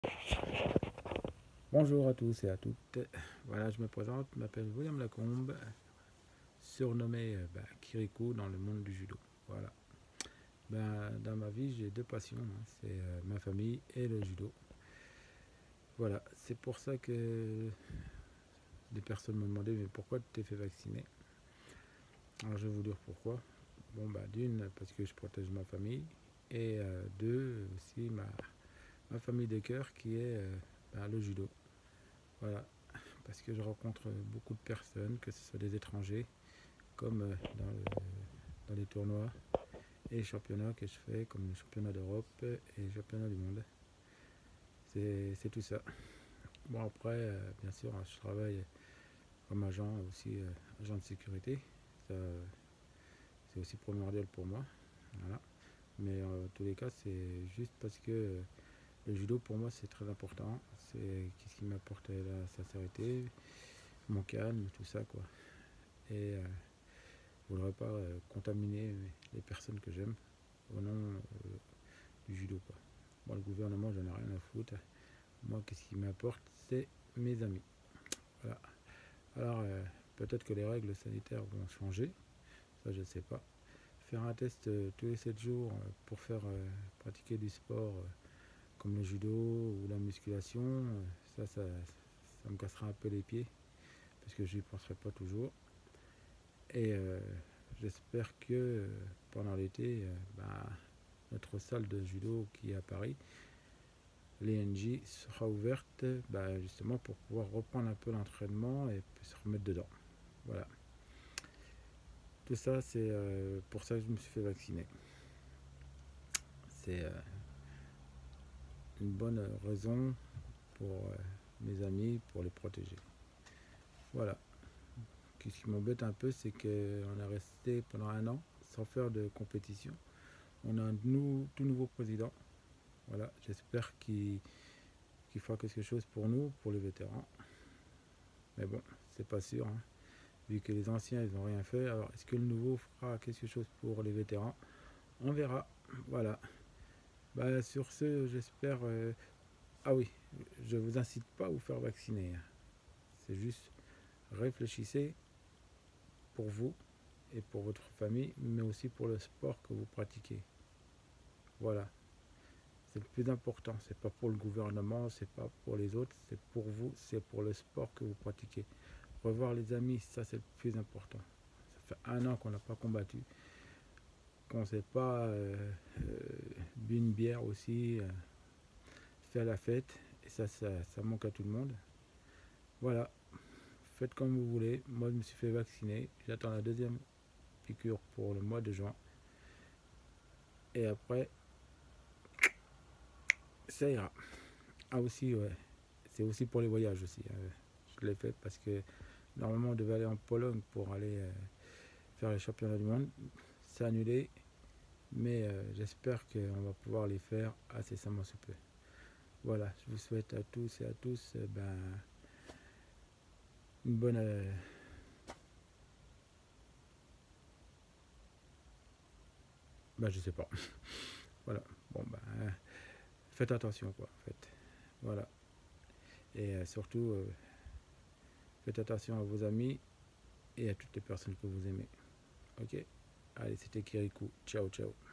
Bonjour à tous et à toutes. Voilà, je me présente, je m'appelle William Lacombe, surnommé Kirikou dans le monde du judo. Voilà. Dans ma vie, j'ai deux passions, hein, c'est ma famille et le judo. Voilà, c'est pour ça que des personnes m'ont demandé mais pourquoi tu t'es fait vacciner. Alors je vais vous dire pourquoi. D'une, parce que je protège ma famille, et deux, aussi ma famille de cœur qui est le judo. Voilà, parce que je rencontre beaucoup de personnes, que ce soit des étrangers, comme dans les tournois et les championnats que je fais, comme les championnats d'Europe et les championnats du monde. C'est tout ça. Bon, après, bien sûr, je travaille comme agent aussi, agent de sécurité. Ça, c'est aussi primordial pour moi. Voilà. Mais en tous les cas, c'est juste parce que le judo, pour moi, c'est très important. C'est ce qui m'apporte la sincérité, mon calme, tout ça, quoi. Et je ne voudrais pas contaminer les personnes que j'aime au nom du judo, quoi. Bon, le gouvernement, j'en ai rien à foutre. Moi, qu'est-ce qui m'importe, c'est mes amis. Voilà. Alors, peut-être que les règles sanitaires vont changer, ça je ne sais pas. Faire un test tous les 7 jours pour faire pratiquer du sport comme le judo ou la musculation, ça me cassera un peu les pieds, parce que je n'y penserai pas toujours. Et j'espère que pendant l'été, notre salle de judo qui est à Paris, l'ENJ, sera ouverte justement pour pouvoir reprendre un peu l'entraînement et se remettre dedans. Voilà. Tout ça, c'est pour ça que je me suis fait vacciner. C'est une bonne raison pour mes amis, pour les protéger. Voilà. Ce qui m'embête un peu, c'est qu'on est resté pendant un an sans faire de compétition. On a un tout nouveau président. Voilà. J'espère qu'il fera quelque chose pour nous, pour les vétérans. Mais bon, c'est pas sûr, hein. Vu que les anciens, ils n'ont rien fait. Alors, est-ce que le nouveau fera quelque chose pour les vétérans? On verra. Voilà. Sur ce, j'espère... Ah oui, je vous incite pas à vous faire vacciner. C'est juste, réfléchissez pour vous et pour votre famille, mais aussi pour le sport que vous pratiquez. Voilà. C'est le plus important. C'est pas pour le gouvernement, c'est pas pour les autres, c'est pour vous, c'est pour le sport que vous pratiquez. Revoir les amis, ça c'est le plus important. Ça fait un an qu'on n'a pas combattu, qu'on ne s'est pas bu une bière aussi, faire la fête, et ça manque à tout le monde. Voilà, faites comme vous voulez. Moi je me suis fait vacciner, j'attends la deuxième piqûre pour le mois de juin. Et après, ça ira. Ah aussi, ouais, c'est aussi pour les voyages aussi. Je l'ai fait parce que normalement on devait aller en Pologne pour aller faire les championnats du monde. C'est annulé, mais j'espère qu'on va pouvoir les faire incessamment sous peu. Voilà, je vous souhaite à tous et à tous une bonne... je sais pas. Voilà, bon faites attention quoi, en fait. Voilà. Et surtout, faites attention à vos amis et à toutes les personnes que vous aimez. Ok? Allez, c'était Kirikou. Ciao, ciao.